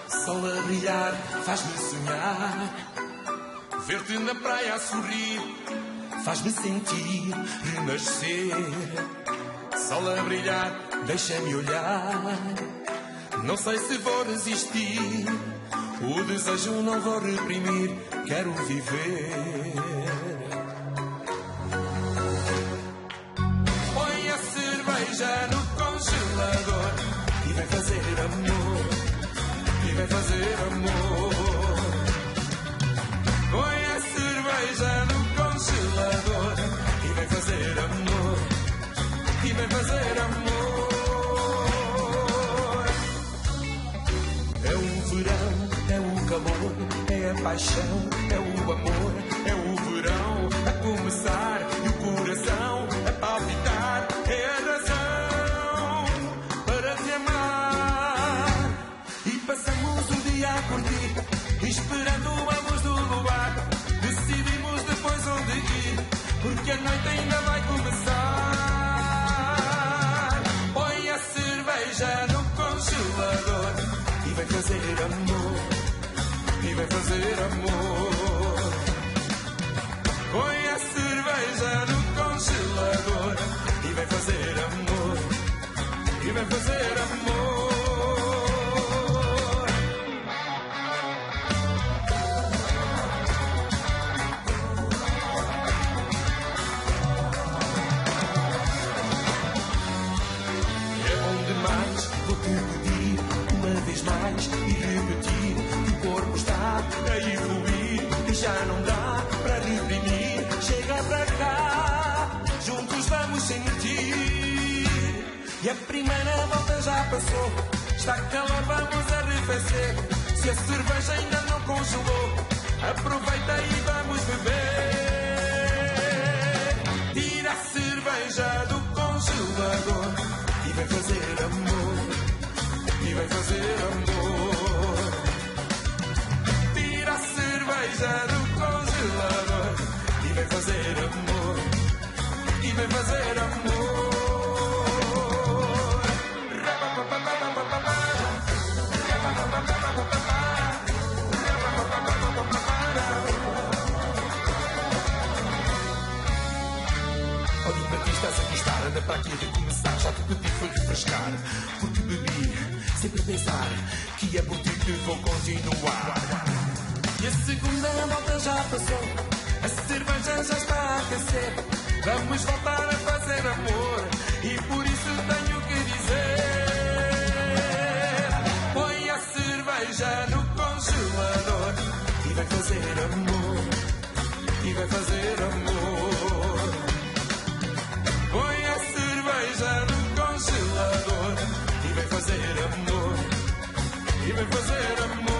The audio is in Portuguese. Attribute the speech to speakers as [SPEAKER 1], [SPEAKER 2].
[SPEAKER 1] Sol a brilhar faz-me sonhar, ver-te na praia a sorrir faz-me sentir renascer. Sol a brilhar, deixa-me olhar, não sei se vou resistir, o desejo não vou reprimir, quero viver. Põe a cerveja no congelador e vai fazer amor, e vai fazer amor. Põe a cerveja no congelador e vai fazer amor, e vai fazer amor. É o verão, é o calor, é a paixão, é o amor, é o verão a começar e o coração a palpitar. É a razão para te amar e passamos o dia a curtir, esperando a luz do luar. Decidimos depois onde ir, porque a noite ainda vai começar. Põe a cerveja no congelador e vai fazer amor, e vai fazer amor. Põe a cerveja no congelador e vai fazer amor, e vai fazer amor. Vou-te pedir uma vez mais e repetir que o corpo está a evoluir e já não dá para reprimir. Chega para cá, juntos vamos sentir. E a primeira volta já passou, está calor, vamos arrefecer. Se a cerveja ainda não congelou, aproveita e vamos beber. Tira a cerveja do congelador e vai fazer amor, e vai fazer amor. Tira a cerveja do congelador e vai fazer amor, e vai fazer amor. Olha para ti, estás a gostar, anda para aqui a recomeçar. Já te pedi foi refrescar, porque bebi sempre a pensar que é por ti que vou continuar. E a segunda volta já passou, a cerveja já está a aquecer. Vamos voltar a fazer amor e por isso tenho que dizer: põe a cerveja no congelador e vai fazer amor, e vai fazer amor. Põe a cerveja no congelador e vai fazer amor, e vai fazer amor.